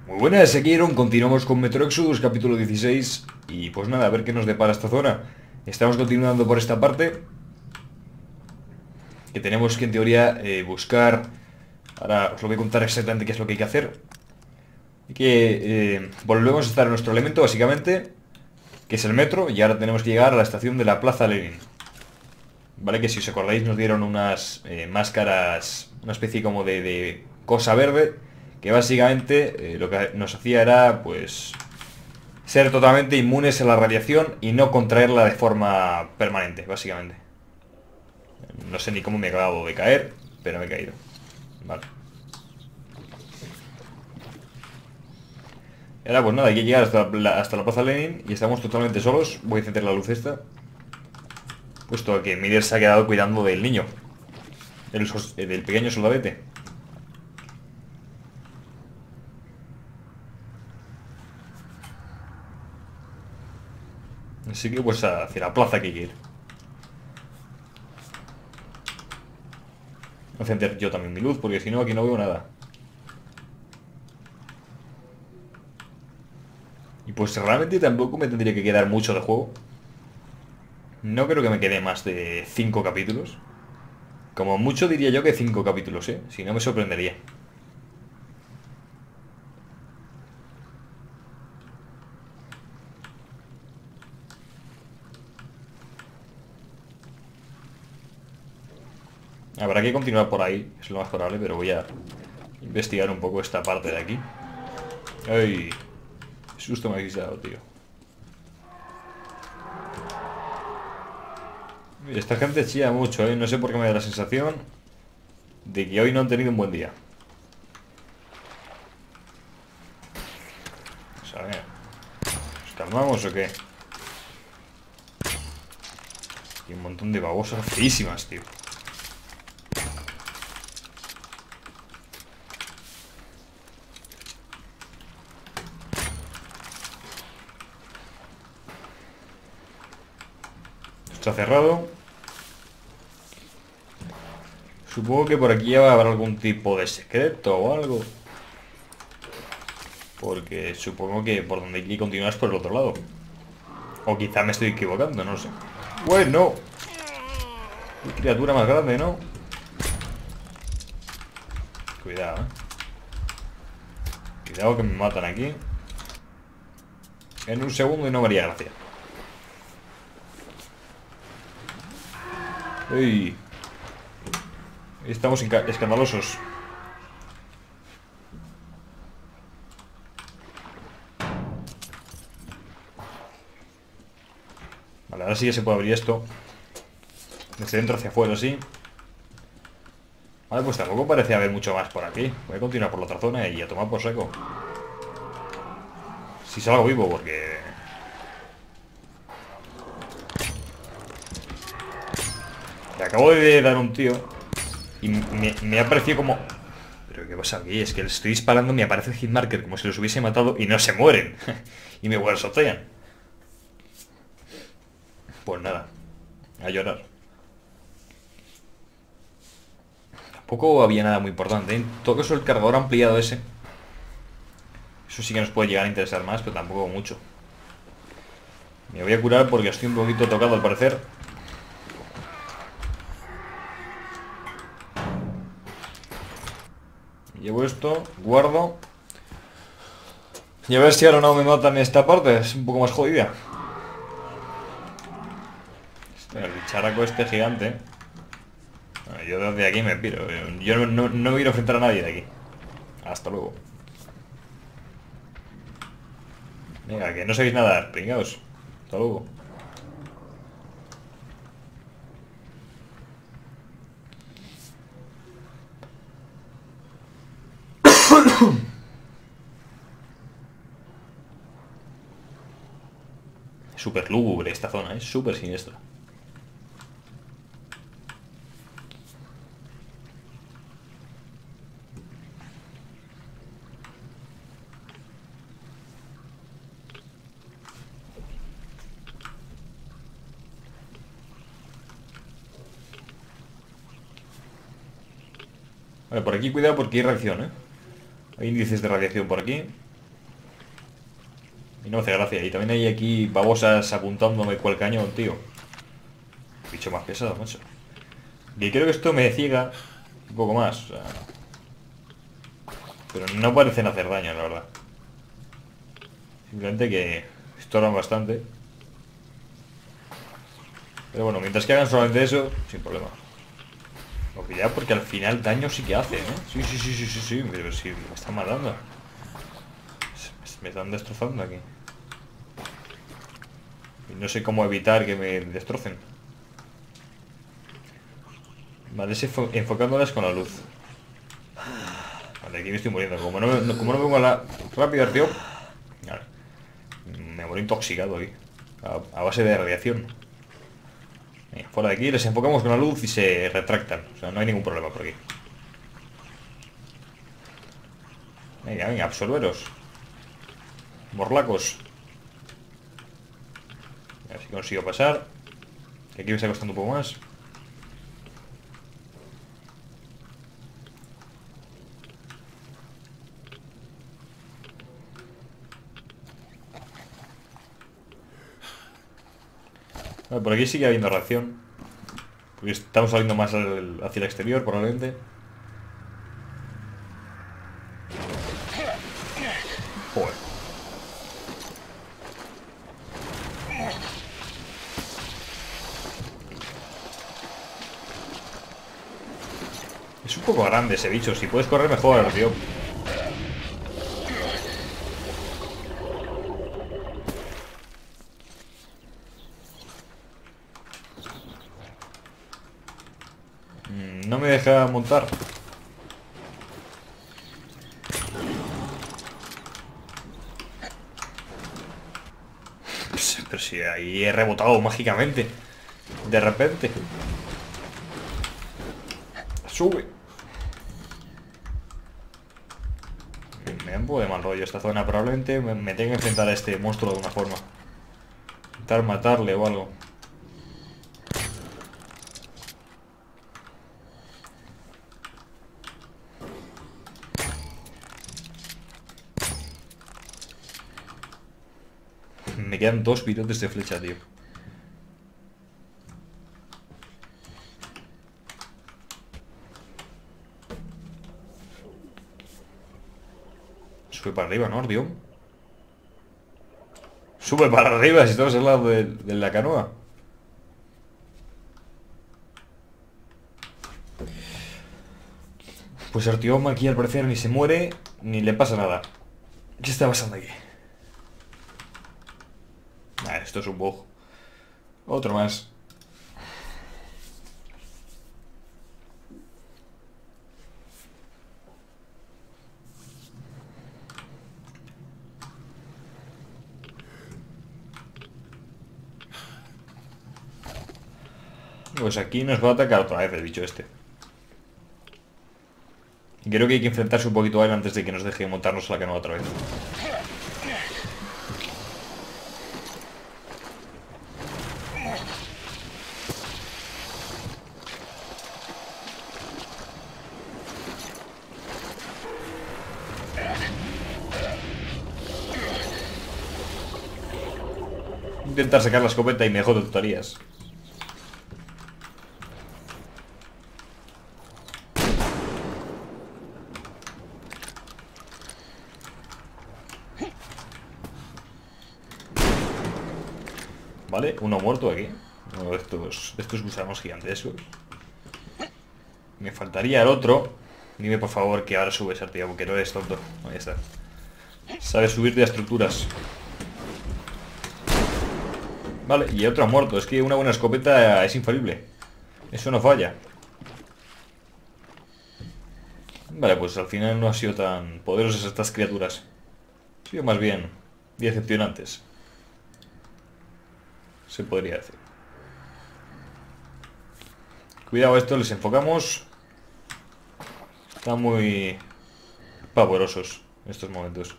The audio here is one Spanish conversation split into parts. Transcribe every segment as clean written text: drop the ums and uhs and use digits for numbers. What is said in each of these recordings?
Muy buenas, aquí Iron, continuamos con Metro Exodus, capítulo 16. Y pues nada, a ver qué nos depara esta zona. Estamos continuando por esta parte, que tenemos que en teoría buscar. Ahora os lo voy a contar exactamente qué es lo que hay que hacer. Y que volvemos a estar en nuestro elemento, básicamente, que es el metro. Y ahora tenemos que llegar a la estación de la Plaza Lenin. Vale, que si os acordáis nos dieron unas máscaras, una especie como de cosa verde, que básicamente lo que nos hacía era, pues, ser totalmente inmunes a la radiación y no contraerla de forma permanente, básicamente. No sé ni cómo me he acabado de caer, pero me he caído. Vale. Y ahora pues nada, hay que llegar hasta la Plaza Lenin y estamos totalmente solos. Voy a encender la luz esta, puesto que Miller se ha quedado cuidando del niño, del pequeño soldadete. Así que pues hacia la plaza que hay que ir. Voy a encender yo también mi luz, porque si no aquí no veo nada. Y pues realmente tampoco me tendría que quedar mucho de juego. No creo que me quede más de 5 capítulos. Como mucho diría yo que 5 capítulos, ¿eh? Si no me sorprendería. Habrá que continuar por ahí, es lo más probable, pero voy a investigar un poco esta parte de aquí. ¡Ay! Qué susto me habéis dado, tío. Esta gente chilla mucho, ¿eh? No sé por qué me da la sensación de que hoy no han tenido un buen día. Pues a ver, ¿nos calmamos o qué? Y un montón de babosas feísimas, tío. Está cerrado. Supongo que por aquí habrá algún tipo de secreto o algo. Porque supongo que por donde hay que continuar es por el otro lado. O quizá me estoy equivocando, no lo sé. Bueno, qué criatura más grande, ¿no? Cuidado, ¿eh? Cuidado que me matan aquí. En un segundo y no me haría gracia. ¡Ey! Estamos escandalosos. Vale, ahora sí que se puede abrir esto. Desde dentro hacia afuera, sí. Vale, pues tampoco parece haber mucho más por aquí. Voy a continuar por la otra zona y a tomar por saco. Si salgo vivo, porque... Le acabo de dar un tío y me ha parecido como... ¿Pero qué pasa aquí? Es que les estoy disparando, me aparece el hitmarker como si los hubiese matado y no se mueren. Y me guarsotean. Pues nada, a llorar. Tampoco había nada muy importante, ¿eh? En todo caso el cargador ampliado ese. Eso sí que nos puede llegar a interesar más, pero tampoco mucho. Me voy a curar porque estoy un poquito tocado al parecer. Llevo esto, guardo. Y a ver si ahora no me matan esta parte, es un poco más jodida. El bicharraco este gigante. Bueno, yo desde aquí me piro. Yo no me quiero enfrentar a nadie de aquí. Hasta luego. Venga, que no sabéis nadar, pringaos. Hasta luego. Súper lúgubre esta zona, es súper siniestra. Vale, por aquí cuidado porque hay radiación, ¿eh? Hay índices de radiación por aquí. Y no me hace gracia. Y también hay aquí babosas apuntándome cual cañón, tío. Bicho más pesado, macho. Y creo que esto me ciega un poco más. O sea, pero no parecen hacer daño, la verdad. Simplemente que estorban bastante. Pero bueno, mientras que hagan solamente eso, sin problema. Ya porque al final daño sí que hace, ¿eh? Sí, sí, sí, sí, sí, sí, pero sí, me están matando. Me están destrozando aquí. Y no sé cómo evitar que me destrocen. Vale, es enfocándolas con la luz. Vale, aquí me estoy muriendo. Como no me pongo la rápido, tío. Vale. Me muero intoxicado aquí. A base de radiación. Venga, fuera de aquí, les enfocamos con la luz y se retractan. O sea, no hay ningún problema por aquí. Venga, venga, absorberos. Morlacos. A ver si consigo pasar. Que aquí me está costando un poco más. Vale, por aquí sigue habiendo reacción. Porque estamos saliendo más hacia el exterior, probablemente. Joder. Es un poco grande ese bicho. Si puedes correr mejor, tío. No me deja montar. Pero si ahí he rebotado mágicamente. De repente. Sube. Me da un poco de mal rollo esta zona. Probablemente me tenga que enfrentar a este monstruo de una forma. Intentar matarle o algo. Me quedan 2 pilotes de flecha, tío. Sube para arriba, ¿no, Ardión? Sube para arriba si estamos al lado de la canoa. Pues Artiom aquí al parecer ni se muere ni le pasa nada. ¿Qué está pasando aquí? Ah, esto es un bug. Otro más. Pues aquí nos va a atacar otra vez el bicho este. Y creo que hay que enfrentarse un poquito a él antes de que nos deje montarnos a la canoa otra vez. Intentar sacar la escopeta y mejor de tonterías. Vale, uno muerto aquí. Uno de estos gusanos gigantescos. Me faltaría el otro. Dime por favor que ahora subes, tío, porque no eres tonto. Ahí está. Sabes subirte a estructuras. Vale, y otro muerto. Es que una buena escopeta es infalible. Eso no falla. Vale, pues al final no ha sido tan poderosas estas criaturas. Ha sido más bien decepcionantes. Se podría decir. Cuidado, esto les enfocamos. Están muy pavorosos en estos momentos.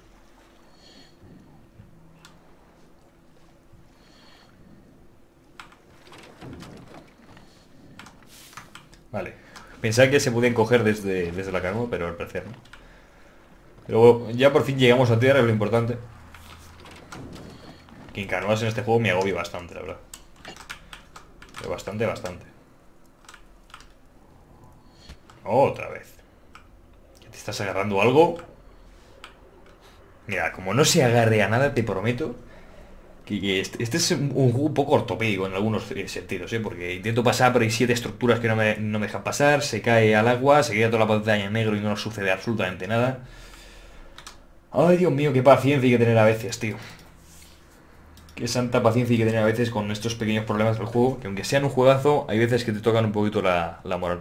Vale. Pensaba que se podían coger desde la canoa, pero al parecer no. Pero ya por fin llegamos a tierra, es lo importante. Que Incanuas en este juego me agobia bastante, la verdad. Pero bastante, bastante. Otra vez. ¿Te estás agarrando algo? Mira, como no se agarre a nada, te prometo que este es un juego un poco ortopédico en algunos sentidos, ¿eh? Porque intento pasar, pero hay 7 estructuras que no me dejan pasar, se cae al agua, se queda toda la pantalla en negro y no nos sucede absolutamente nada. Ay, Dios mío, qué paciencia hay que tener a veces, tío. Qué santa paciencia hay que tener a veces con estos pequeños problemas del juego, que aunque sean un juegazo, hay veces que te tocan un poquito la moral.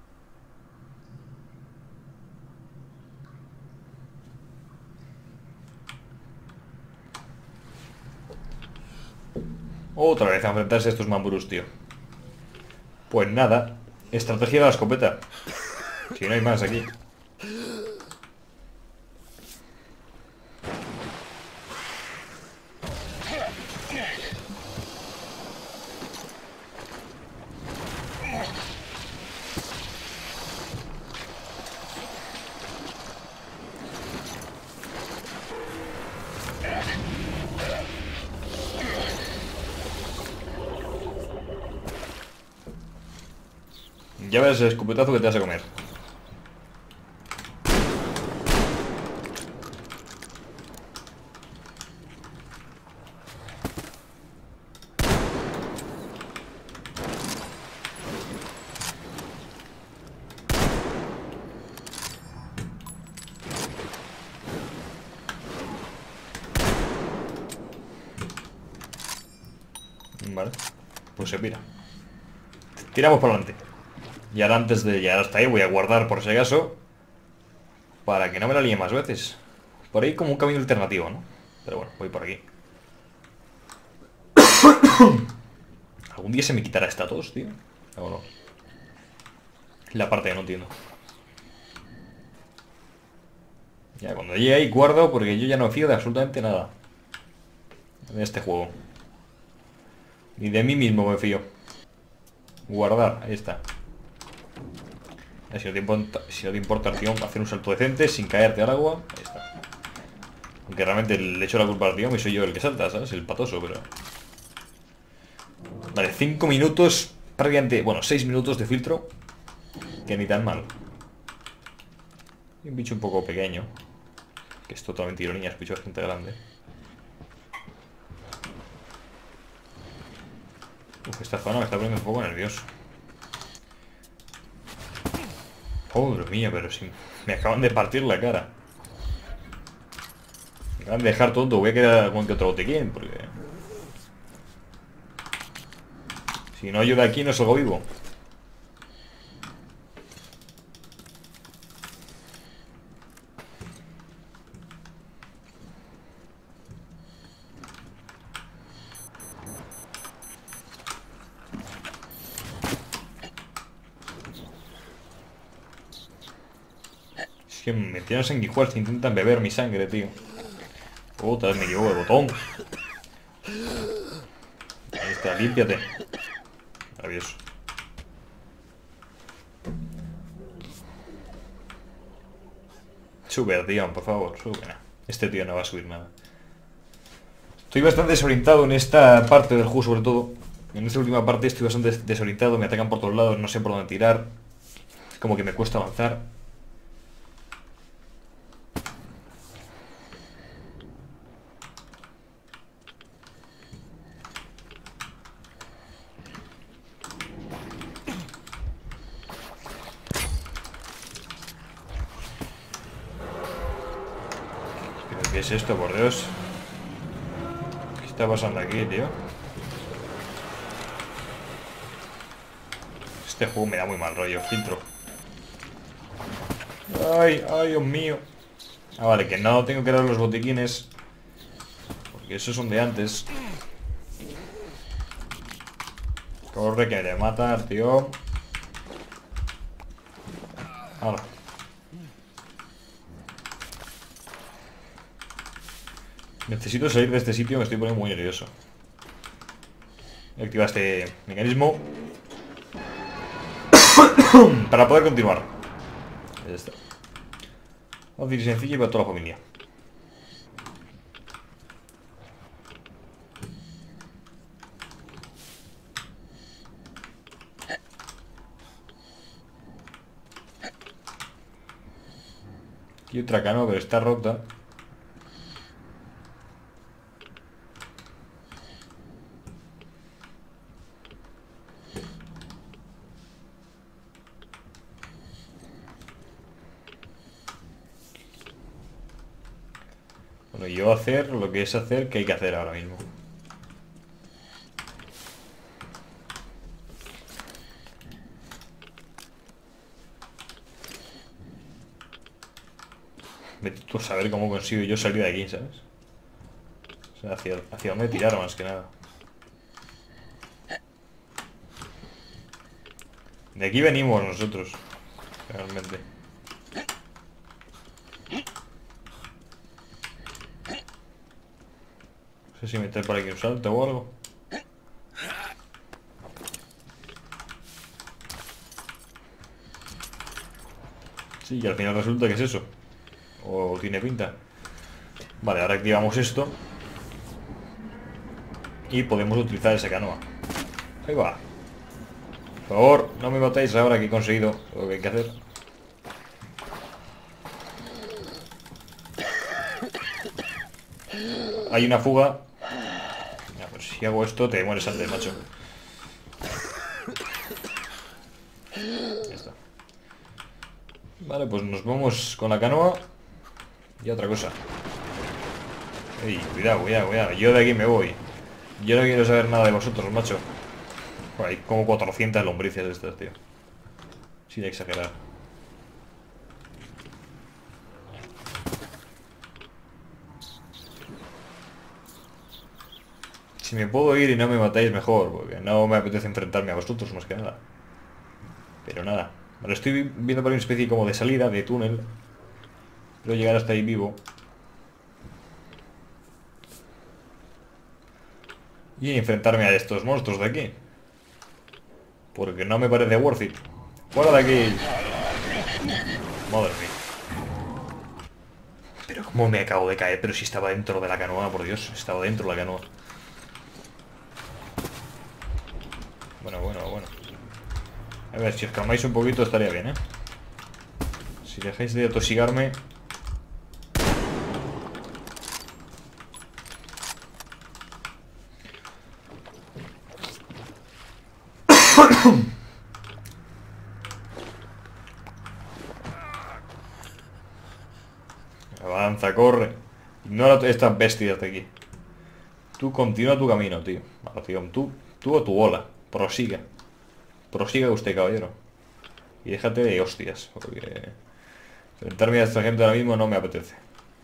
Otra vez a enfrentarse a estos mamburus, tío. Pues nada, estrategia de la escopeta. Si no hay más aquí. Ya ves el escopetazo que te vas a comer. Vale, pues se pira. Tiramos para adelante. Y ahora antes de llegar hasta ahí voy a guardar por si acaso, para que no me la líe más veces. Por ahí como un camino alternativo, ¿no? Pero bueno, voy por aquí. ¿Algún día se me quitará esta tos, tío? ¿O no? La parte que no entiendo. Ya, cuando llegue ahí guardo, porque yo ya no fío de absolutamente nada en este juego. Ni de mí mismo me fío. Guardar, ahí está. Si no te importa, tío, hacer un salto decente sin caerte al agua, ahí está. Aunque realmente le echo la culpa al tío y soy yo el que salta, ¿sabes? El patoso, pero... Vale, 5 minutos, prácticamente, bueno, 6 minutos de filtro. Que ni tan mal. Y un bicho un poco pequeño. Que es totalmente ironía, es bicho bastante grande. Uf, esta zona me está poniendo un poco nervioso. Madre mía, pero si me acaban de partir la cara. Me acaban de dejar tonto, voy a quedar algún que otro botiquín, porque... Si no ayuda aquí no salgo vivo. Es que me tiran sanguijuelas, intentan beber mi sangre, tío. Otra vez me equivoco de botón. Ahí está, límpiate. Maravilloso. Sube, tío, por favor, sube. Este tío no va a subir nada. Estoy bastante desorientado en esta parte del juego, sobre todo. En esta última parte estoy bastante desorientado, me atacan por todos lados, no sé por dónde tirar. Es como que me cuesta avanzar. ¿Pero qué es esto, por Dios? ¿Qué está pasando aquí, tío? Este juego me da muy mal rollo, filtro. Ay, ay, Dios mío. Ah, vale, que no tengo que dar los botiquines, porque esos son de antes. Corre, que le mata, tío. Ahora. Necesito salir de este sitio, me estoy poniendo muy nervioso. Activa este mecanismo para poder continuar. Ahí está. Fácil y sencillo y para toda la familia. Y otra canoa, pero está rota. Bueno, yo hacer lo que es hacer, que hay que hacer ahora mismo. Vete tú a saber cómo consigo yo salir de aquí, ¿sabes? O sea, hacia dónde tirar más que nada. De aquí venimos nosotros, realmente. No sé si meter por aquí un salto o algo. Sí, y al final resulta que es eso. O tiene pinta. Vale, ahora activamos esto. Y podemos utilizar esa canoa. Ahí va. Por favor, no me matéis ahora que he conseguido lo que hay que hacer. Hay una fuga. Ya, pues si hago esto te mueres antes, macho. Ya está. Vale, pues nos vamos con la canoa. Y otra cosa. Ey, cuidado, cuidado, cuidado. Yo de aquí me voy. Yo no quiero saber nada de vosotros, macho. Hay como 400 lombrices de estas, tío. Sin exagerar. Si me puedo ir y no me matáis mejor, porque no me apetece enfrentarme a vosotros más que nada. Pero nada. Ahora estoy viendo por una especie como de salida, de túnel. Quiero llegar hasta ahí vivo. Y enfrentarme a estos monstruos de aquí. Porque no me parece worth it. ¡Fuera de aquí! Madre mía. Pero cómo me acabo de caer. Pero si estaba dentro de la canoa, por Dios. Estaba dentro de la canoa. Bueno, bueno, bueno. A ver, si os calmáis un poquito estaría bien, ¿eh? Si dejáis de atosigarme. Avanza, corre. Ignora estas bestias de aquí. Tú continúa tu camino, tío. Ahora, tío, tú a tu bola. Prosiga. Prosiga usted, caballero. Y déjate de hostias, porque enfrentarme a esta gente ahora mismo no me apetece.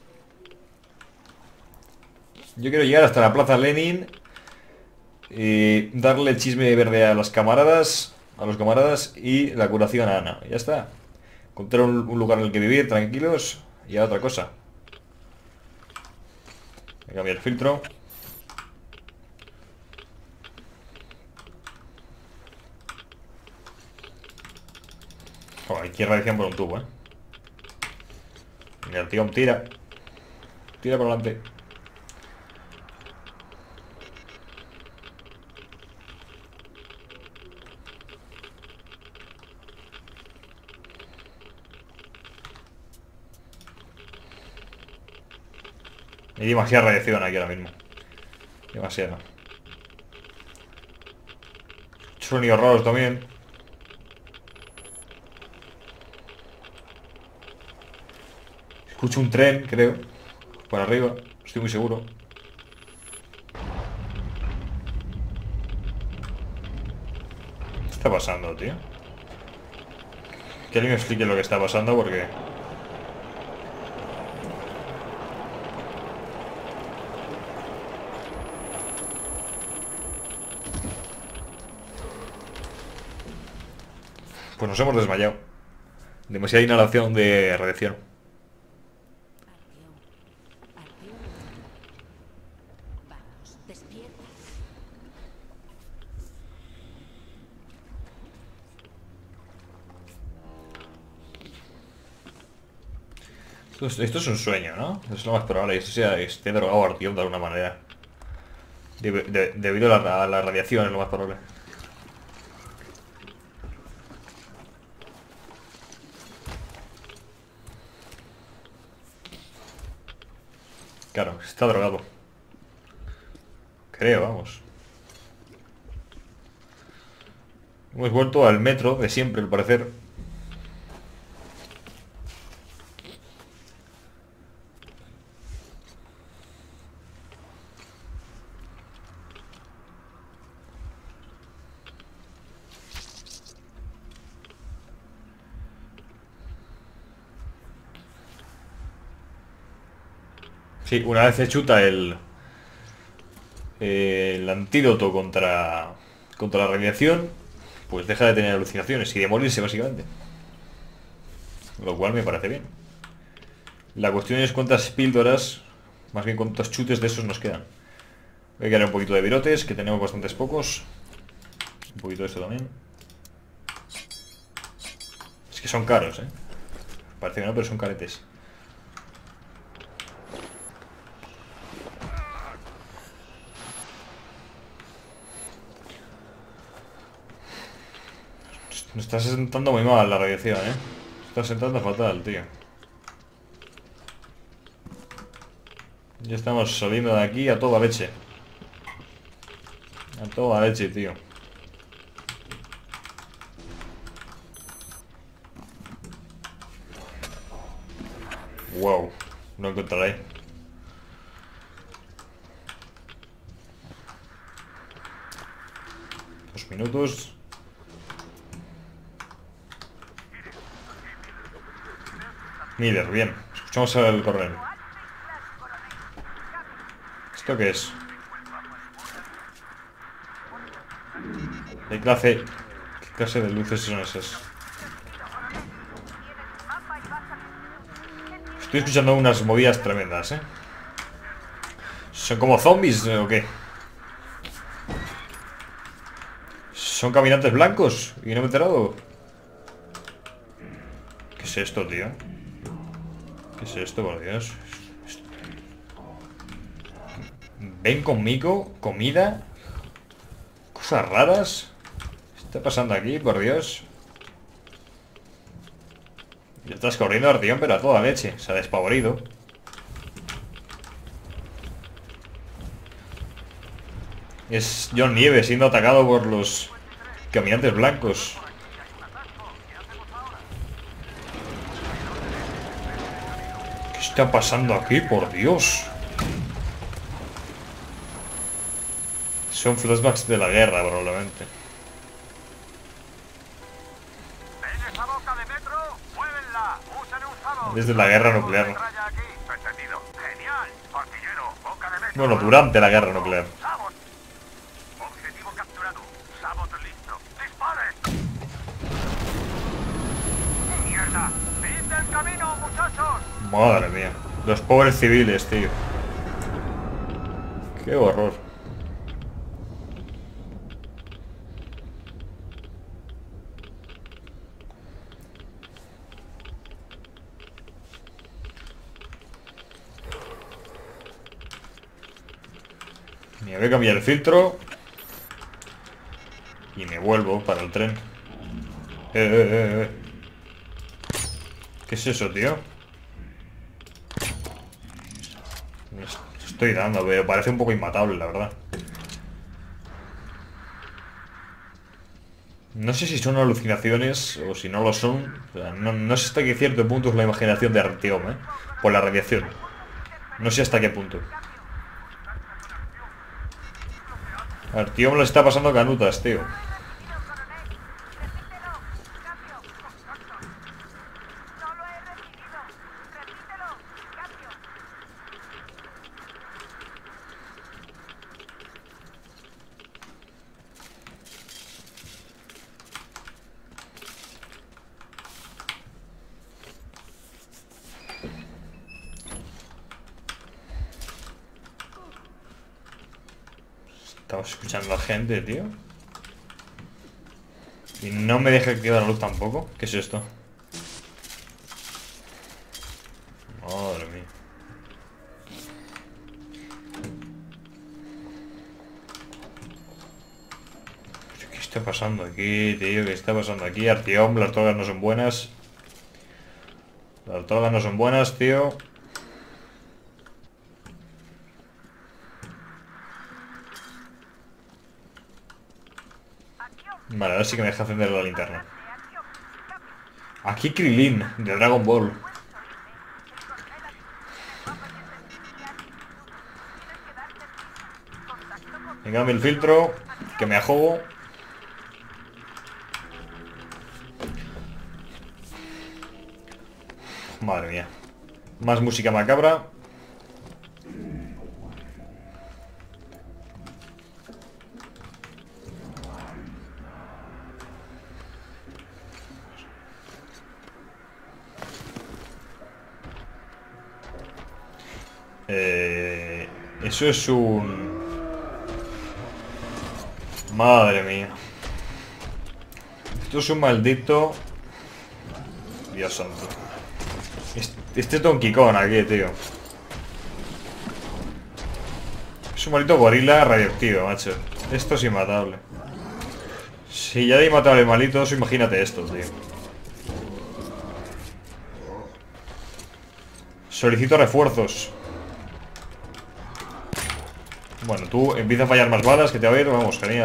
Yo quiero llegar hasta la Plaza Lenin y darle el chisme verde a las camaradas, a los camaradas y la curación a Ana. Ya está. Encontrar un lugar en el que vivir tranquilos y a otra cosa. Voy a cambiar el filtro. Aquí radiación por un tubo, ¿eh? Mira, el tío tira. Tira por delante. Hay demasiada radiación aquí ahora mismo. Demasiada. Sonidos raros también. Escucho un tren, creo. Por arriba. Estoy muy seguro. ¿Qué está pasando, tío? Que alguien me explique lo que está pasando porque... Pues nos hemos desmayado. Demasiada inhalación de radiación. Artyom. Vamos, despierta. Esto es un sueño, ¿no? Es lo más probable. Esto sea, esté drogado Artyom de alguna manera. Debido a la radiación es lo más probable. Claro, está drogado. Creo, vamos. Hemos vuelto al metro de siempre, al parecer. Sí, una vez se chuta el antídoto contra la radiación, pues deja de tener alucinaciones y de morirse básicamente. Lo cual me parece bien. La cuestión es cuántas píldoras, más bien cuántos chutes de esos nos quedan. Voy a quedar un poquito de virotes, que tenemos bastantes pocos. Un poquito de esto también. Es que son caros, ¿eh? Parece que no, pero son caretes. Nos está sentando muy mal la radiación, ¿eh? Está sentando fatal, tío. Ya estamos saliendo de aquí a toda leche. A toda leche, tío. Wow, no encontraré. Dos minutos. Miller, bien. Escuchamos al coronel. ¿Esto qué es? ¿Qué clase de luces son esas? Estoy escuchando unas movidas tremendas, ¿eh? ¿Son como zombies o qué? ¿Son caminantes blancos? ¿Y no me he enterado? ¿Qué es esto, tío? ¿Qué es esto, por Dios? ¿Ven conmigo? ¿Comida? ¿Cosas raras? ¿Qué está pasando aquí, por Dios? Y estás corriendo Artión, pero a toda leche. Se ha despavorido. Es John Nieve siendo atacado por los caminantes blancos. ¿Qué está pasando aquí, por Dios? Son flashbacks de la guerra, probablemente. Desde la guerra nuclear. Bueno, durante la guerra nuclear. Objetivo capturado. Sabot listo. ¡Dispare! ¡Mierda! ¡Id del camino, muchachos! Madre mía. Los pobres civiles, tío. Qué horror. Me voy a cambiar el filtro. Y me vuelvo para el tren. ¿Qué es eso, tío? Me estoy dando, pero parece un poco inmatable, la verdad. No sé si son alucinaciones o si no lo son. O sea, no sé hasta qué cierto punto es la imaginación de Artyom, ¿eh? Por la radiación. No sé hasta qué punto. Artyom le está pasando canutas, tío. Estamos escuchando a gente, tío. Y no me deja quedar la luz tampoco. ¿Qué es esto? Madre mía. ¿Qué está pasando aquí, tío? ¿Qué está pasando aquí? Artyom, las drogas no son buenas. Las drogas no son buenas, tío. Vale, ahora sí que me deja encender la linterna. Aquí Krilin, de Dragon Ball. Venga, el filtro, que me ajogo. Madre mía. Más música macabra. Eso es un... Madre mía. Esto es un maldito... Dios santo. Este es Donkey Kong aquí, tío. Es un maldito gorila radioactivo, macho. Esto es inmatable. Si ya de inmatable malitos, imagínate esto, tío. Solicito refuerzos. Bueno, tú empieza a fallar más balas, que te va a ir, vamos, genial.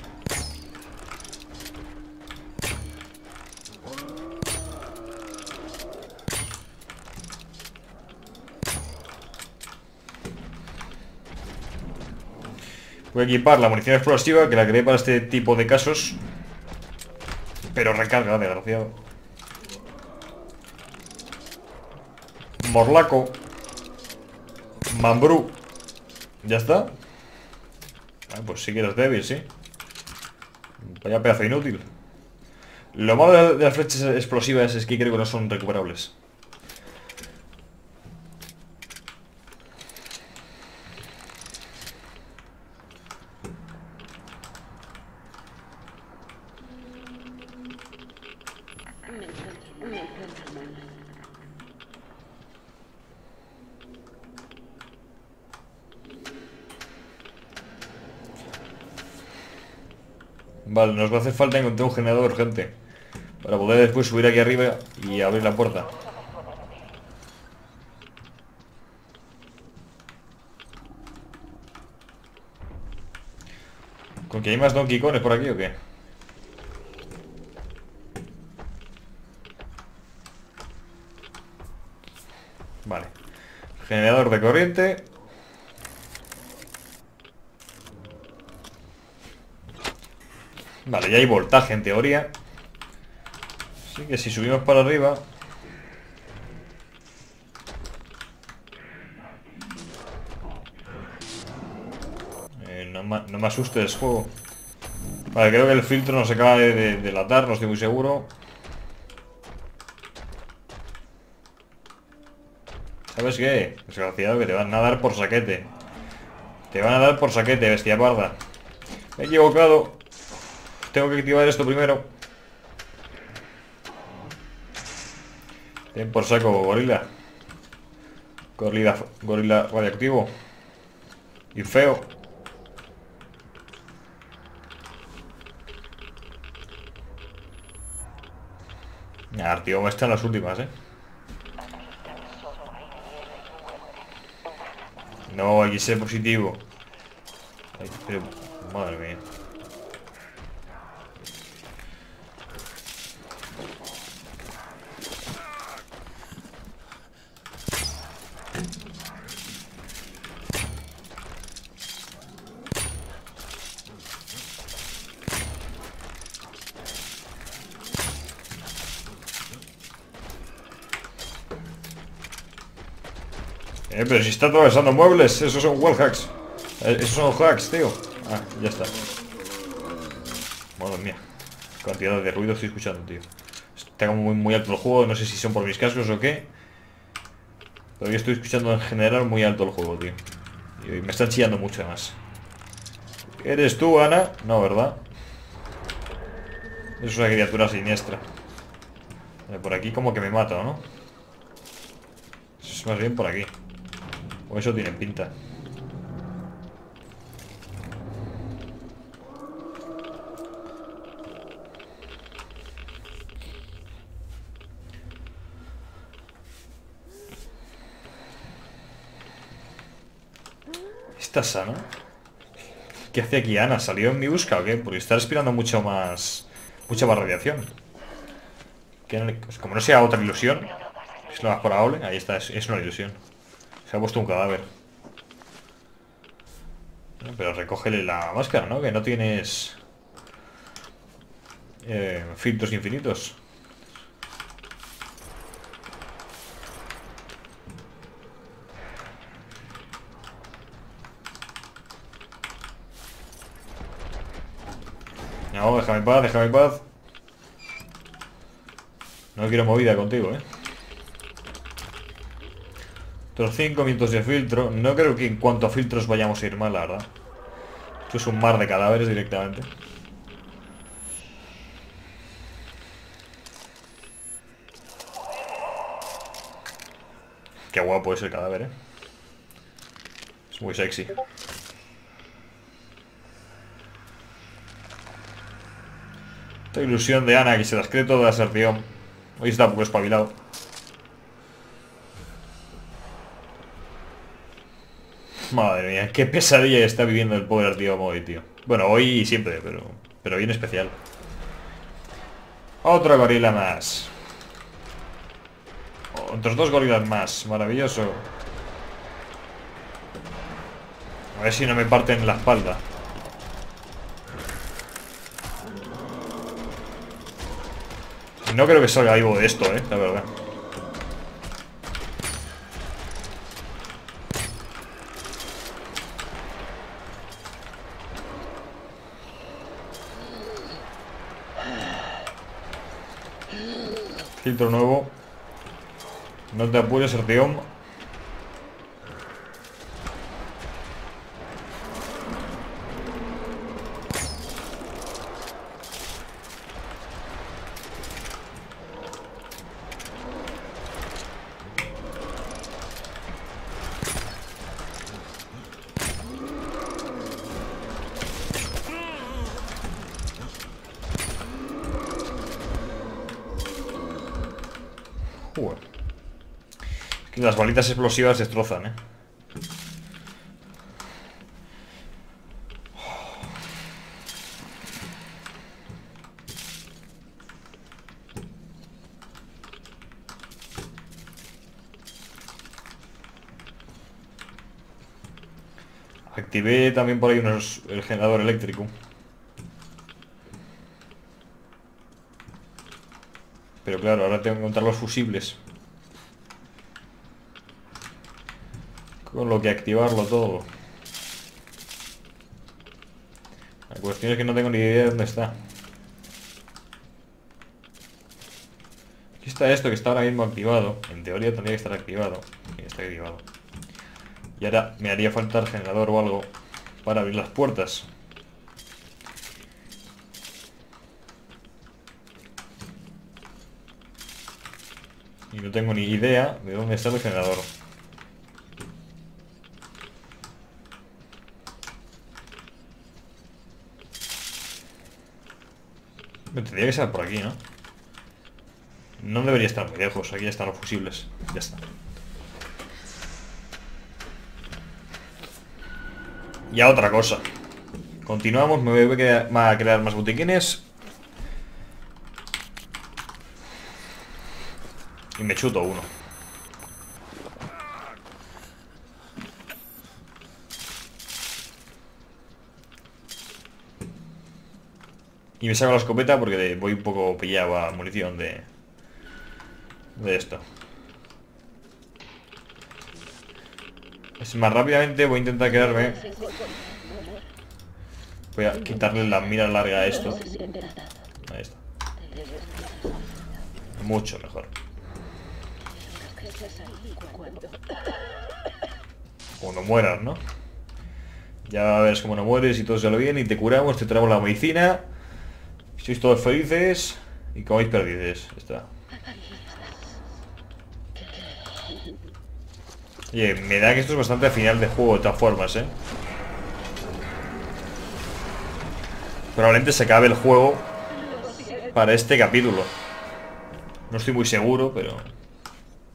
Voy a equipar la munición explosiva, que la creé para este tipo de casos. Pero recarga, desgraciado. Morlaco. Mambrú. ¿Ya está? Ah, pues sí que eres débil, sí. Vaya pedazo inútil. Lo malo de las flechas explosivas es que creo que no son recuperables. Vale, nos va a hacer falta encontrar un generador urgente para poder después subir aquí arriba y abrir la puerta. ¿Con que hay más Donkey Kongs por aquí o qué? Vale. Generador de corriente. Vale, ya hay voltaje en teoría. Así que si subimos para arriba... no me asustes, juego. Vale, creo que el filtro nos acaba de delatar, no estoy muy seguro. ¿Sabes qué? Desgraciado, que te van a dar por saquete. Te van a dar por saquete, bestia parda. Me he equivocado. Tengo que activar esto primero. Ten por saco, gorila. Gorila radioactivo. Y feo. Tío, me están las últimas, No, hay que ser positivo. Ay, pero, madre mía. Pero si está atravesando muebles, esos son wall hacks. Esos son hacks, tío. Ah, ya está. Madre mía. Cantidad de ruido estoy escuchando, tío. Está como muy alto el juego, no sé si son por mis cascos o qué. Pero yo estoy escuchando en general muy alto el juego, tío. Y me están chillando mucho además. ¿Eres tú, Ana? No, ¿verdad? Es una criatura siniestra. Por aquí como que me mata, ¿no? Es más bien por aquí. O eso tiene pinta. ¿Estás sana? ¿Qué hace aquí Ana? ¿Salió en mi busca o qué? Porque está respirando mucho más... Mucha más radiación. Pues como no sea otra ilusión, es lo más probable. Ahí está, es una ilusión. Se ha puesto un cadáver. Pero recógele la máscara, ¿no? Que no tienes... filtros infinitos. No, déjame en paz, déjame en paz. No quiero movida contigo, ¿eh? Otros 5 minutos de filtro. No creo que en cuanto a filtros vayamos a ir mal, la verdad. Esto es un mar de cadáveres directamente. Qué guapo es el cadáver, ¿eh? Es muy sexy. Esta ilusión de Ana que se las cree todas al tío. Hoy está un poco espabilado. Madre mía, qué pesadilla está viviendo el pobre Artyom hoy, tío. Bueno, hoy y siempre, pero hoy en especial. Otro gorila más. Otros 2 gorilas más. Maravilloso. A ver si no me parten la espalda. No creo que salga vivo de esto, la verdad. Filtro nuevo. No te apures, Artyom. Es que las balitas explosivas destrozan, Activé también por ahí el generador eléctrico. Pero claro, ahora tengo que encontrar los fusibles. Con lo que activarlo todo. La cuestión es que no tengo ni idea de dónde está. Aquí está esto que está ahora mismo activado. En teoría tendría que estar activado. Sí, está activado. Y ahora me haría falta el generador o algo para abrir las puertas. Y no tengo ni idea de dónde está el generador. Me tendría que ser por aquí, ¿no? No debería estar muy lejos. Aquí están los fusibles. Ya está. Y a otra cosa. Continuamos. Me voy a crear más botiquines. Y me chuto uno. Y me saco la escopeta porque voy un poco pillado a munición de esto. Es más, rápidamente voy a intentar quedarme. Voy a quitarle la mira larga a esto. Ahí está. Mucho mejor. Cuando mueras, ¿no? Ya ves cómo no mueres y todo sale bien y te curamos, te traemos la medicina. Sois todos felices y coméis perdices. Está. Oye, me da que esto es bastante final de juego de todas formas, Probablemente se acabe el juego para este capítulo. No estoy muy seguro, pero...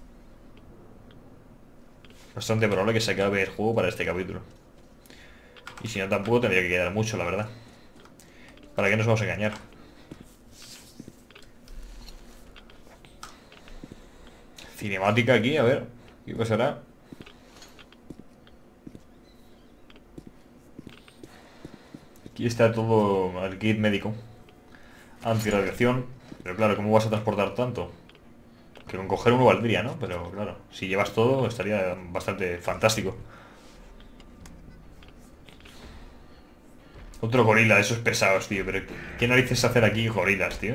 bastante probable que se acabe el juego para este capítulo. Y si no, tampoco tendría que quedar mucho, la verdad. ¿Para qué nos vamos a engañar? Cinemática aquí, a ver. ¿Qué pasará? Aquí está todo el kit médico. Antirradiación. Pero claro, ¿cómo vas a transportar tanto? Que con coger uno valdría, ¿no? Pero claro, si llevas todo estaría bastante fantástico. Otro gorila de esos pesados, tío. Pero ¿qué narices hacer aquí gorilas, tío?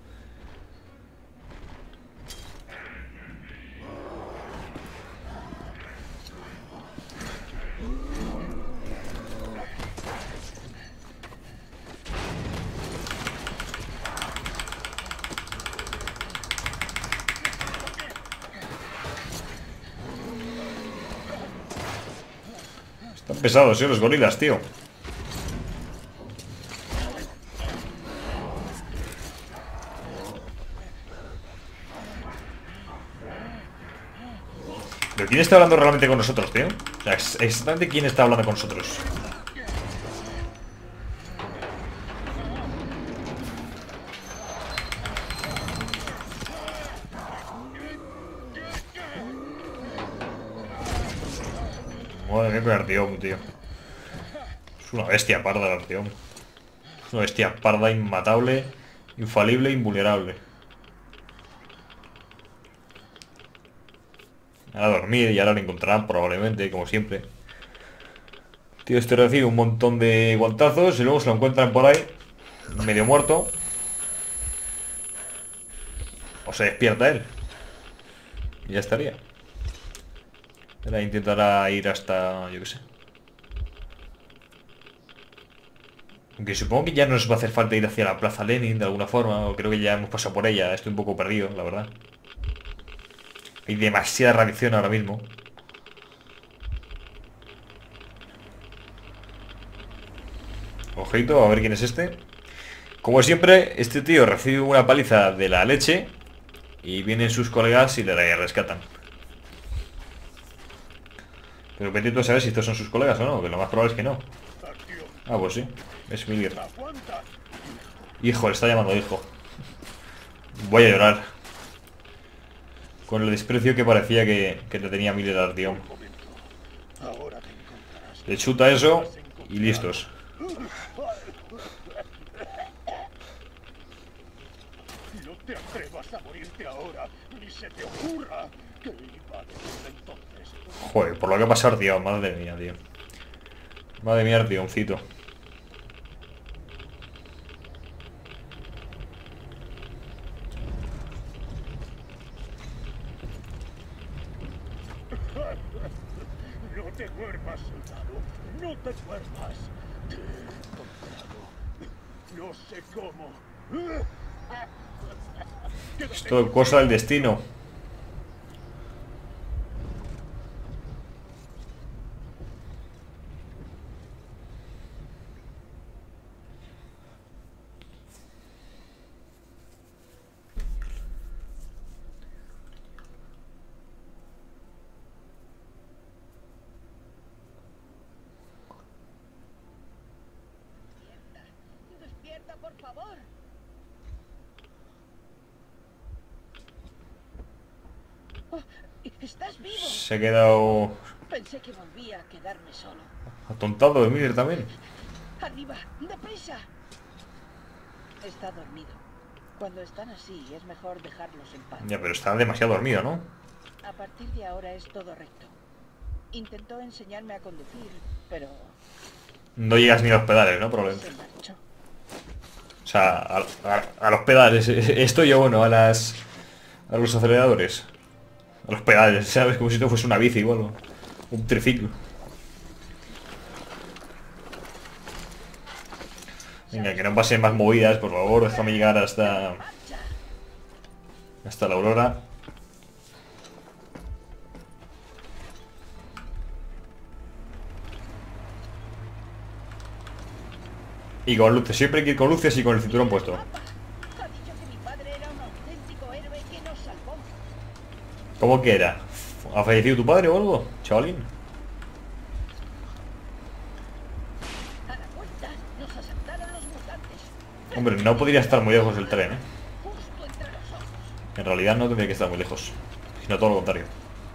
Están pesados, los gorilas, tío. ¿Pero quién está hablando realmente con nosotros, tío? O sea, exactamente quién está hablando con nosotros. Madre mía, con el Artyom, tío. Es una bestia parda el Artyom. Es una bestia parda, inmatable, infalible, invulnerable. A dormir y ahora lo encontrarán probablemente, como siempre. Tío, este recibe un montón de guantazos y luego se lo encuentran por ahí, medio muerto. O se despierta él. Y ya estaría. Ahora intentará ir hasta... yo qué sé. Aunque supongo que ya no nos va a hacer falta ir hacia la Plaza Lenin de alguna forma. O creo que ya hemos pasado por ella. Estoy un poco perdido, la verdad. Hay demasiada radiación ahora mismo. Ojito, a ver quién es este. Como siempre, este tío recibe una paliza de la leche. Y vienen sus colegas y le rescatan. Pero vete tú a saber si estos son sus colegas o no, que lo más probable es que no. Ah, pues sí, es Miller. Hijo, le está llamando hijo. Voy a llorar. Con el desprecio que parecía que le tenía Miller al Artyom. Le chuta eso y listos. No te atrevas a morirte ahora, ni se te ocurra que iba a decir entonces. Joder, por lo que ha pasado, tío. Madre mía, tío. Madre mía, Artyomcito. No te duermas, soldado. No te duermas. Te he encontrado. No sé cómo. Es todo cosa del destino. Despierta, por favor. Oh, ¿estás vivo? Se ha quedado Pensé que volvía a quedarme solo. atontado de Miller también. ¡Arriba! ¡Deprisa! Está dormido. Cuando están así, es mejor dejarlos en paz. Ya, pero está demasiado dormido, ¿no? A partir de ahora es todo recto. Intentó enseñarme a conducir, pero No llegas ni a los pedales, ¿no? Probablemente. se marchó. O sea, a los pedales. Esto yo, bueno, a los aceleradores. A los pedales, ¿sabes? Como si esto fuese una bici igual. O un triciclo. Venga, que no pasen más movidas, por favor. Déjame llegar hasta la Aurora. Y con luces, siempre hay que ir con luces y con el cinturón puesto. Ha dicho que mi padre era un auténtico héroe que nos salvó. ¿Cómo que era? ¿Ha fallecido tu padre o algo, chavalín? Hombre, no podría estar muy lejos del tren, ¿eh? Justo entre los ojos. En realidad no tendría que estar muy lejos, sino todo lo contrario.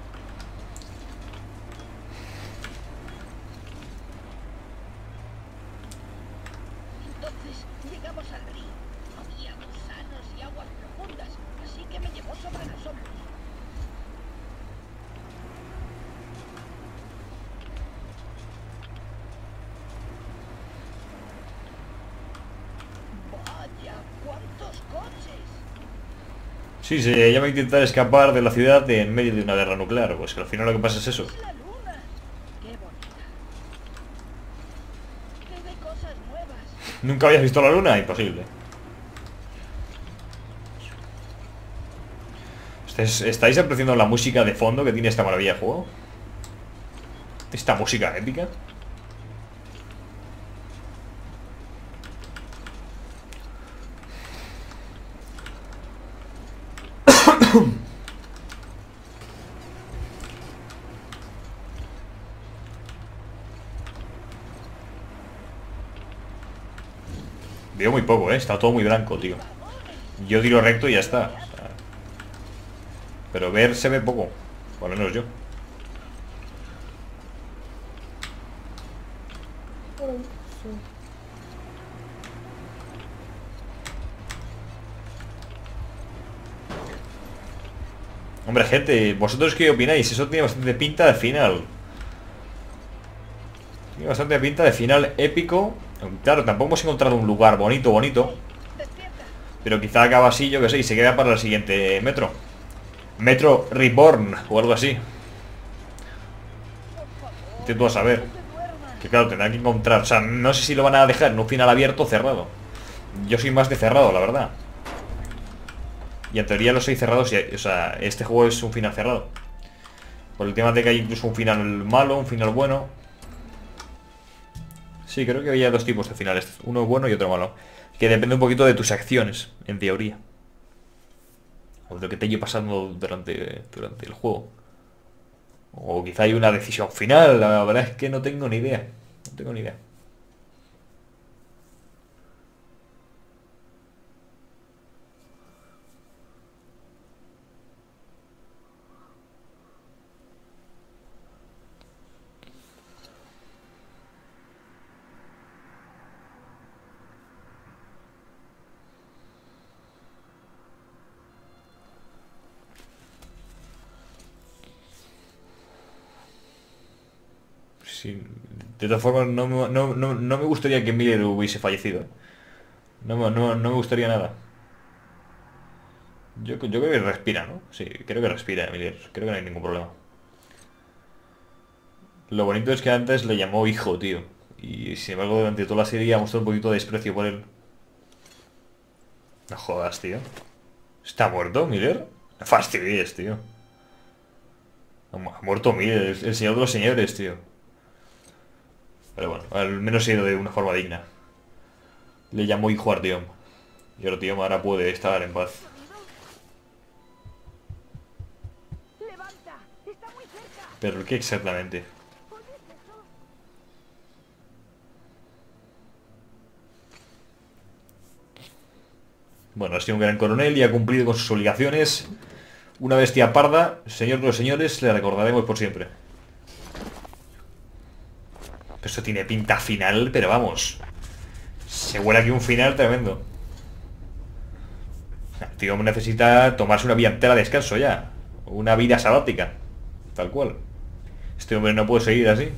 Entonces llegamos al río. Había gusanos y aguas profundas, así que me llevó sobre los hombros. Vaya, ¿cuántos coches? Sí, se llama intentar escapar de la ciudad en medio de una guerra nuclear. Pues que al final lo que pasa es eso. Es la luna. Qué bonita. Que ve cosas nuevas. ¿Nunca habías visto la luna? Imposible. ¿Estáis apreciando la música de fondo que tiene esta maravilla de juego? Esta música épica. Veo muy poco, está todo muy blanco, tío. Yo tiro recto y ya está. O sea, pero ver se ve poco. Por lo menos yo. Hombre, gente, ¿vosotros qué opináis? Eso tiene bastante pinta de final. Tiene bastante pinta de final épico. Claro, tampoco hemos encontrado un lugar bonito. Despierta. Pero quizá acaba así, yo que sé, y se queda para el siguiente metro. Metro Reborn o algo así. Intento a saber. No te duermas. Que claro, tendrán que encontrar. O sea, no sé si lo van a dejar en un final abierto o cerrado. Yo soy más de cerrado, la verdad. Y en teoría los 6 cerrados, o sea, este juego es un final cerrado. Por el tema de que hay incluso un final malo, un final bueno. Sí, creo que había 2 tipos de finales. Uno bueno y otro malo. Que depende un poquito de tus acciones, en teoría. O de lo que te haya pasando durante el juego. O quizá hay una decisión final. La verdad es que no tengo ni idea. No tengo ni idea. Sí, de todas formas, no me gustaría que Miller hubiese fallecido. No me gustaría nada. Yo creo que respira, ¿no? Sí, creo que respira Miller. Creo que no hay ningún problema. Lo bonito es que antes le llamó hijo, tío. Y sin embargo, durante toda la serie ha mostrado un poquito de desprecio por él. No jodas, tío. ¿Está muerto, Miller? No fastidies, tío. Ha muerto Miller, el señor de los señores, tío. Pero bueno, al menos ha ido de una forma digna. Le llamó hijo a Artyom. Y Artyom ahora puede estar en paz. Levanta. Está muy cerca. ¿Pero qué exactamente? ¿Oyes eso? Bueno, ha sido un gran coronel y ha cumplido con sus obligaciones. Una bestia parda, señor de los señores, le recordaremos por siempre. Esto tiene pinta final, pero vamos. Se huele aquí un final tremendo. El tío necesita tomarse una vida entera de descanso ya. Una vida sabática. Tal cual. Este hombre no puede seguir así.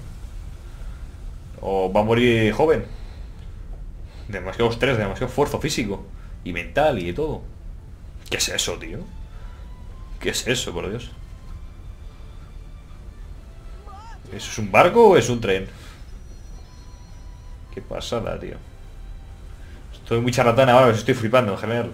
O va a morir joven. Demasiado estrés, demasiado esfuerzo físico. Y mental y de todo. ¿Qué es eso, tío? ¿Qué es eso, por Dios? ¿Eso es un barco o es un tren? Qué pasada, tío. Estoy muy charlatán ahora, estoy flipando en general.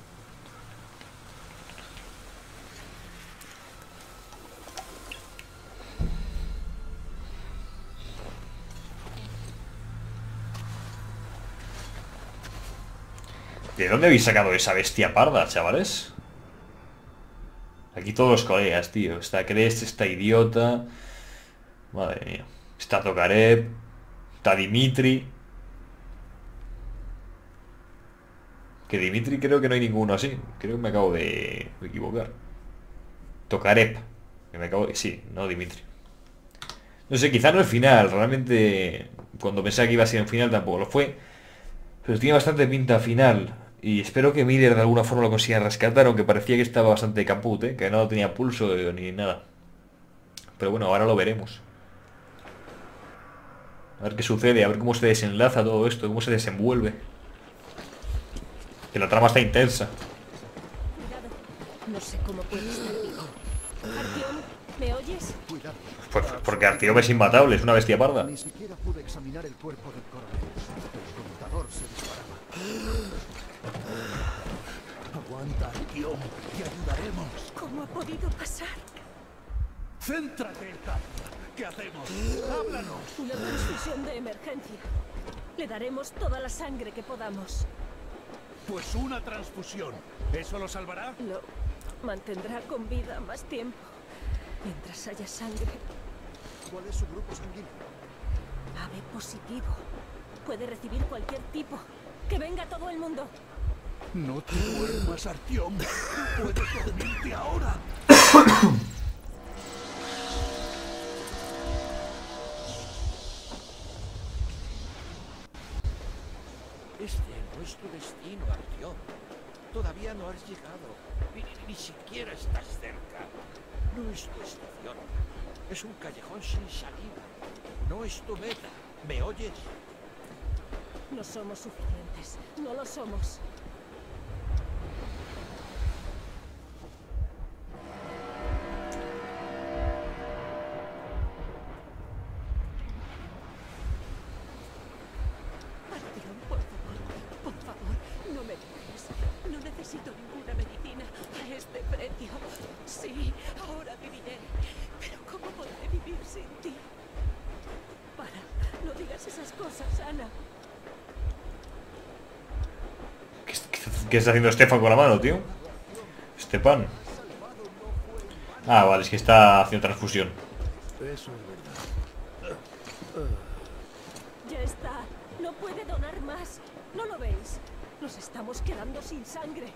¿De dónde habéis sacado esa bestia parda, chavales? Aquí todos los colegas, tío. Está Crest, está Idiota. Madre mía. Está Tokarev. Está Dimitri. Que Dimitri creo que no hay ninguno así. Creo que me acabo de equivocar. Tokarev. Que me acabo de... Sí, no Dimitri. No sé, quizá no el final. Realmente, cuando pensaba que iba a ser el final tampoco lo fue. Pero tiene bastante pinta final. Y espero que Miller de alguna forma lo consiga rescatar, aunque parecía que estaba bastante caput, ¿eh? Que no tenía pulso ni nada. Pero bueno, ahora lo veremos. A ver qué sucede, a ver cómo se desenlaza todo esto, cómo se desenvuelve. Que la trama está intensa. Cuidado. No sé cómo puede estar vivo. Artyom, ¿me oyes? Cuidado. Porque Artyom es inmatable, es una bestia parda. Ni siquiera pude examinar el cuerpo del coronel. El contador se disparaba. Aguanta, Artyom. Te ayudaremos. ¿Cómo ha podido pasar? Céntrate, Katia. ¿Qué hacemos? ¡Háblanos! Una transfusión de emergencia. Le daremos toda la sangre que podamos. Pues una transfusión. ¿Eso lo salvará? Lo mantendrá con vida más tiempo. Mientras haya sangre. ¿Cuál es su grupo sanguíneo? AB positivo. Puede recibir cualquier tipo. ¡Que venga todo el mundo! No te duermas, Artyom. Puedes dormirte ahora. Este no es tu destino, Artyom. Todavía no has llegado. Ni siquiera estás cerca. No es tu estación. Es un callejón sin salida. No es tu meta. ¿Me oyes? No somos suficientes. No lo somos. Artyom, por favor, no me dejes. No necesito ninguna medicina a este precio. Sí, ahora viviré. Pero ¿cómo podré vivir sin ti? Para, no digas esas cosas, Ana. ¿Qué está haciendo Stefan con la mano, tío? Stepan. Ah, vale, es que está haciendo transfusión. Eso es verdad. Ya está. No puede donar más. ¿No lo veis? Nos estamos quedando sin sangre.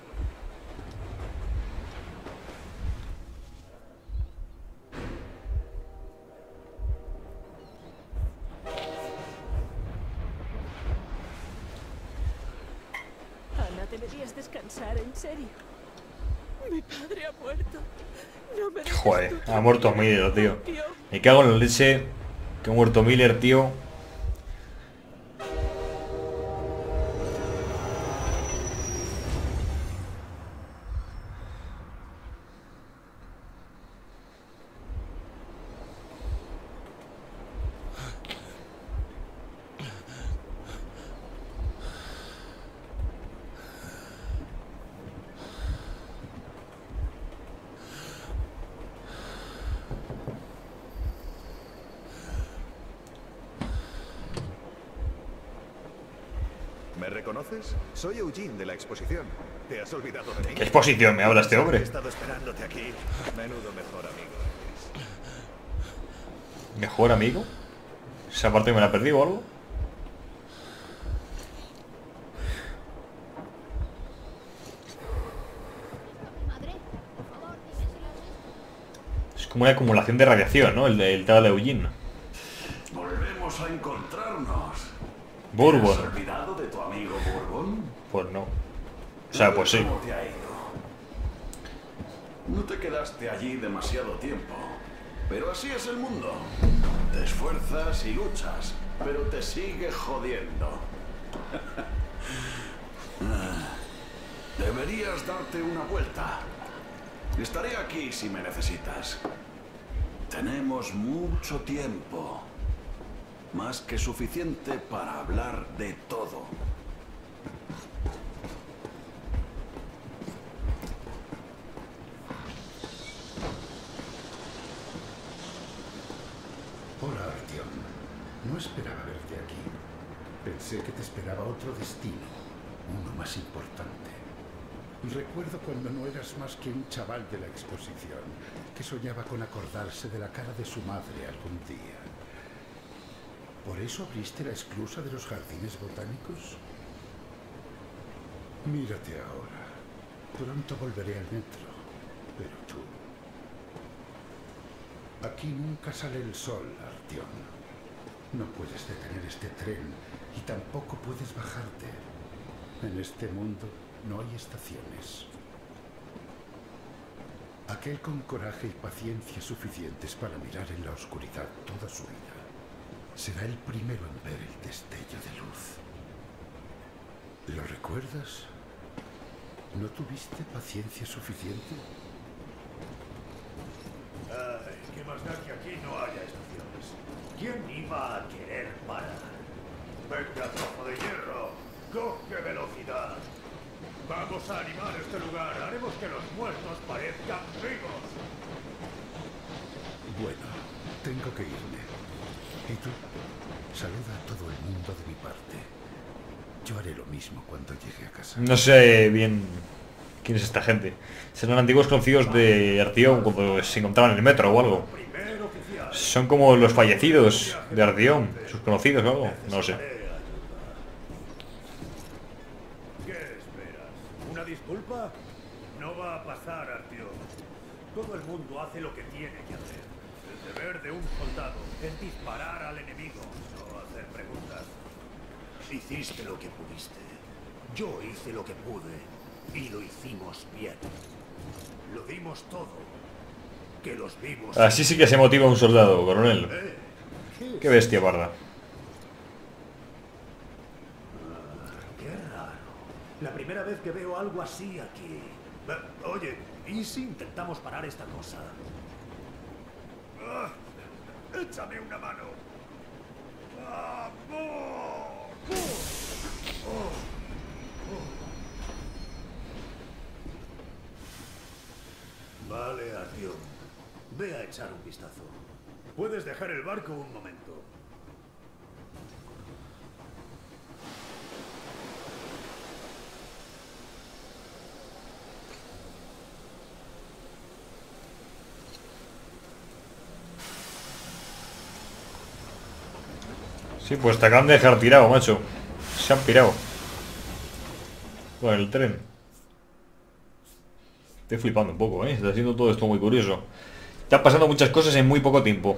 Ana, deberías descansar, en serio. Mi padre ha muerto. No me dejes Joder, tú ha muerto tranquila, Miller, tío. Artyom. Me cago en la leche. Que ha muerto Miller, tío. ¿Me reconoces? Soy Eugene de la exposición. ¿Te has olvidado de mí? ¿Qué exposición me habla este He hombre? estado esperándote aquí. Menudo mejor amigo eres. ¿Mejor amigo? ¿Esa parte me la perdí o algo? Es como una acumulación de radiación, ¿no? El tal de Eugene. Volvemos a encontrarnos. ¿Te Bourbon. has olvidado de tu amigo Bourbon? Pues no. O sea, pues sí. ¿Cómo te ha ido? No te quedaste allí demasiado tiempo. Pero así es el mundo. Te esfuerzas y luchas, pero te sigue jodiendo. Deberías darte una vuelta. Estaré aquí si me necesitas. Tenemos mucho tiempo. Más que suficiente para hablar de todo. Hola, Artyom. No esperaba verte aquí. Pensé que te esperaba otro destino, uno más importante. Recuerdo cuando no eras más que un chaval de la exposición, que soñaba con acordarse de la cara de su madre algún día. ¿Por eso abriste la esclusa de los jardines botánicos? Mírate ahora. Pronto volveré al metro. Pero tú... Aquí nunca sale el sol, Artyom. No puedes detener este tren y tampoco puedes bajarte. En este mundo no hay estaciones. Aquel con coraje y paciencia suficientes para mirar en la oscuridad toda su vida será el primero en ver el destello de luz. ¿Lo recuerdas? ¿No tuviste paciencia suficiente? Ay, ¿qué más da que aquí no haya estaciones? ¿Quién iba a querer parar? Venga, trozo de hierro, coge velocidad. Vamos a animar este lugar, haremos que los muertos parezcan vivos. Bueno, tengo que irme. ¿Y tú? Saluda a todo el mundo de mi parte. Yo haré lo mismo cuando llegue a casa. No sé bien quién es esta gente. Serán antiguos conocidos de Artyom cuando se encontraban en el metro o algo. Son como los fallecidos de Artyom, sus conocidos o algo. No lo sé. ¿Disculpa? No va a pasar, Artyom. Todo el mundo hace lo que tiene que hacer. El deber de un soldado es disparar al enemigo, no hacer preguntas. Hiciste lo que pudiste. Yo hice lo que pude y lo hicimos bien. Lo dimos todo. Que los vivos... Así sí que se motiva un soldado, coronel. Qué bestia parda. La primera vez que veo algo así aquí. Oye, ¿y si intentamos parar esta cosa? ¡Échame una mano! Vale, Artyom. Ve a echar un vistazo. Puedes dejar el barco un momento. Sí, pues te acaban de dejar tirado, macho. Se han pirado con el tren. Estoy flipando un poco, Está haciendo todo esto muy curioso. Están pasando muchas cosas en muy poco tiempo.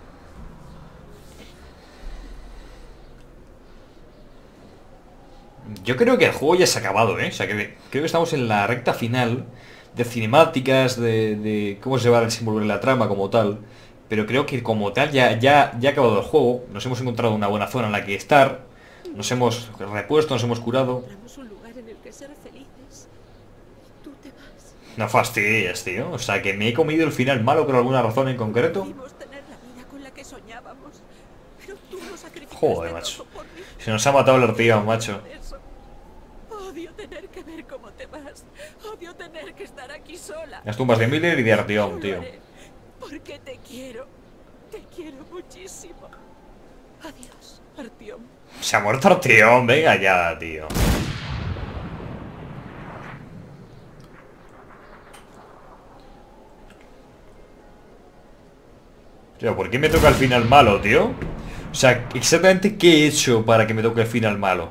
Yo creo que el juego ya se ha acabado, O sea, que creo que estamos en la recta final de cinemáticas, de cómo se va a desenvolver la trama como tal. Pero creo que como tal ya ha acabado el juego. Nos hemos encontrado una buena zona en la que estar. Nos hemos repuesto, nos hemos curado. Un lugar en el que ser felices. Tú te vas. No fastidies, tío. O sea, que me he comido el final malo por alguna razón en concreto. Tener la vida con la que soñábamos, pero tú lo sacrificaste. Joder, macho. Se nos ha matado el Artyom, macho. Odio tener que ver cómo te vas. Odio tener que estar aquí sola. Las tumbas de Miller y de Artyom, tío. Porque te quiero muchísimo. Adiós, Artyom. Se ha muerto Artyom, venga ya, tío. Tío, ¿por qué me toca el final malo, tío? O sea, exactamente qué he hecho para que me toque el final malo.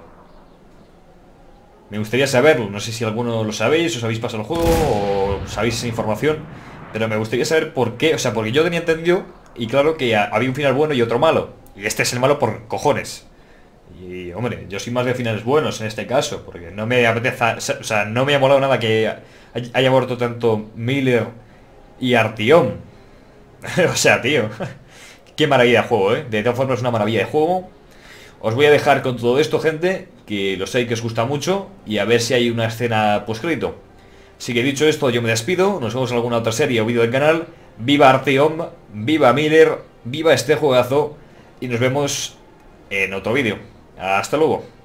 Me gustaría saberlo, no sé si alguno lo sabéis, os habéis pasado el juego o sabéis esa información. Pero me gustaría saber por qué, o sea, porque yo tenía entendido, y claro que había un final bueno y otro malo. Y este es el malo por cojones. Y, hombre, yo soy más de finales buenos en este caso, porque no me apetece, o sea, no me ha molado nada que haya muerto tanto Miller y Artyom. O sea, tío, qué maravilla de juego, De todas formas es una maravilla de juego. Os voy a dejar con todo esto, gente, que lo sé que os gusta mucho, y a ver si hay una escena postcrédito. Así que dicho esto, yo me despido, nos vemos en alguna otra serie o vídeo del canal. Viva Artyom, viva Miller, viva este juegazo, y nos vemos en otro vídeo. Hasta luego.